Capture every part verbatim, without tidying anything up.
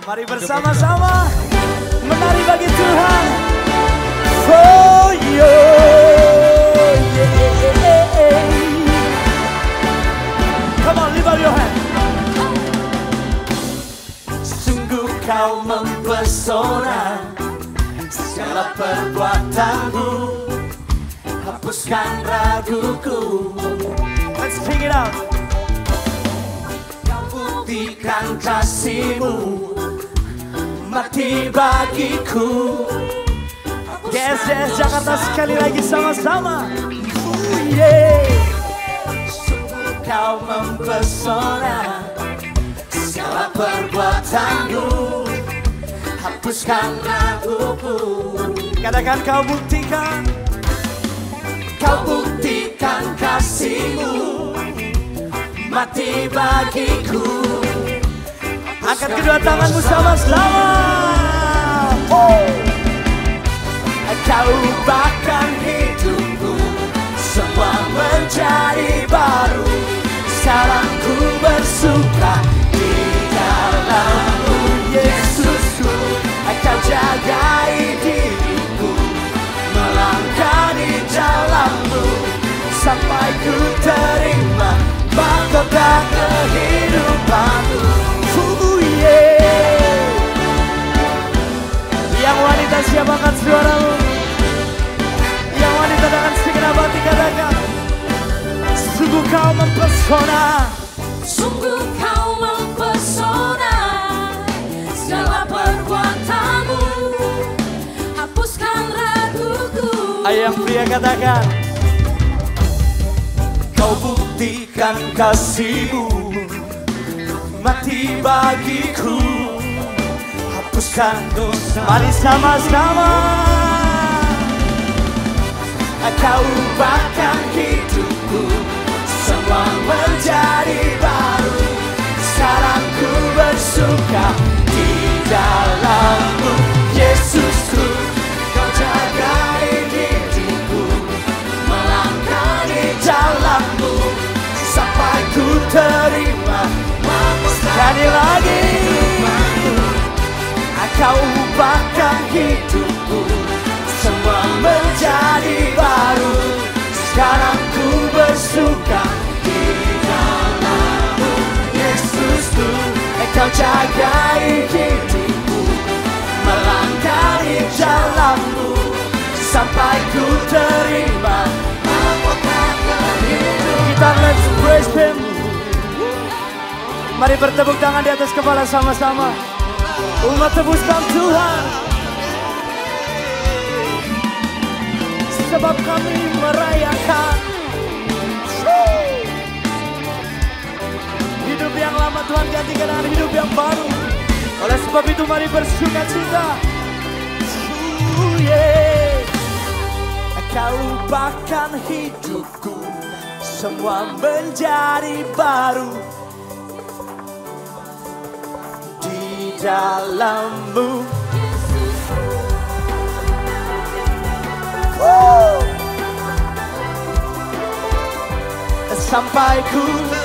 Mari bersama-sama menari bagi Tuhan. Oh yo, yeah. Come on, lift up your hand. Sungguh kau mempesona, segala perbuatanmu hapuskan raguku. Let's sing it out. Kau buktikan kasihmu, mati bagiku. Yes, yes, Jakarta sekali lagi sama-sama. Oh, yeah. Sungguh kau mempesona, segala perbuatanmu hapuskan raguku. Katakan kau buktikan, kau buktikan kasihmu, mati bagiku. Angkat kedua tanganmu sama-sama. Oh. Kau ubahkan hidupku, semua menjadi baru. Sekarang ku bersuka di dalam-Mu, Yesusku. Kau jagai diriku, melangkah di jalan-Mu, sampai ku terima mahkota kehidupan-Mu. Oh, yeah. Yang wanita siap angkat suaramu. Yang wanita dengan segenap hati katakan, sungguh kau mempesona, sungguh kau mempesona, segala perbuatanmu hapuskan raguku. Ayo yang pria katakan, kau buktikan kasihmu, mati bagiku, hapuskan dosa. Mari sama-sama. Kau ubahkan hidupku, semua menjadi baru. Sekarang ku bersuka di dalam-Mu, Yesusku. Kau jagai diriku, melangkah di jalan-Mu, sampai ku terima. Sekali lagi. Kau ubahkan hidupku, semua menjadi baru. Sekarang ku bersuka di dalam-Mu, Yesusku. Kau jagai hidupku, melangkah di jalan-Mu, sampai ku terima mahkota kehidupan. Kita let's praise Him. Mari bertepuk tangan di atas kepala sama-sama. Umat tebuskan Tuhan, sebab kami merayakan hidup yang lama Tuhan gantikan dengan hidup yang baru. Oleh sebab itu mari bersuka cita. uh, yeah. Kau ubahkan hidupku, semua menjadi baru. Dalam-Mu, Woo! Sampai ku.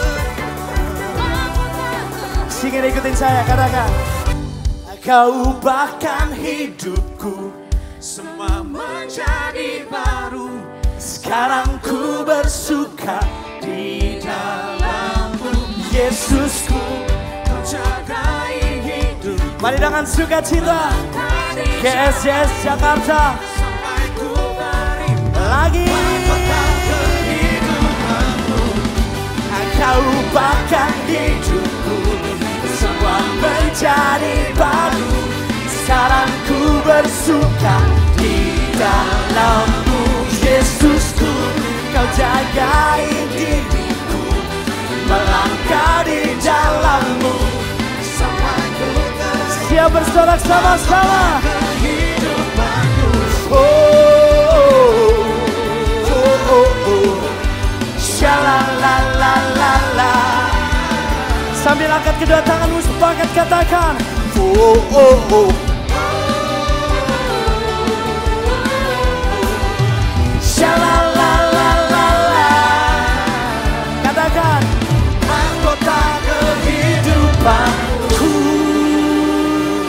Singin ikutin saya, katakan. Kau ubahkan hidupku, semua menjadi baru. Sekarang ku bersuka di dalam-Mu, Yesusku. Kau jagai. Mari dengan sukacita K S Y S Jakarta lagi. Kau ubahkan hidupku, semua menjadi baru. Sekarang ku bersuka di dalam-Mu, Yesusku. Kau jagai diriku, melangkah di jalan-Mu. Siap bersorak sama-sama. Oh, oh, oh, oh, oh. Shalalalala. Sambil angkat kedua tanganmu sepakat katakan, oh, oh, oh. Shalalalala. Katakan, mahkota kehidupan.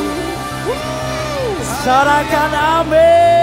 Sorakan amin.